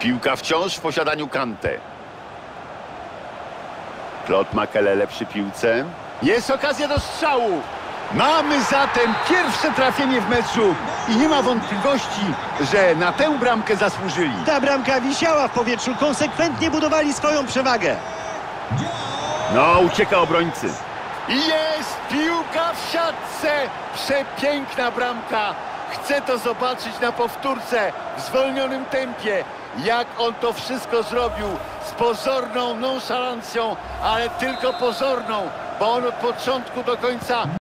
Piłka wciąż w posiadaniu Kante. Claude Makelele przy piłce. Jest okazja do strzału. Mamy zatem pierwsze trafienie w meczu i nie ma wątpliwości, że na tę bramkę zasłużyli. Ta bramka wisiała w powietrzu, konsekwentnie budowali swoją przewagę. No, ucieka obrońcy. Jest piłka w siatce. Przepiękna bramka. Chcę to zobaczyć na powtórce w zwolnionym tempie. Jak on to wszystko zrobił z pozorną nonszalancją, ale tylko pozorną, bo on od początku do końca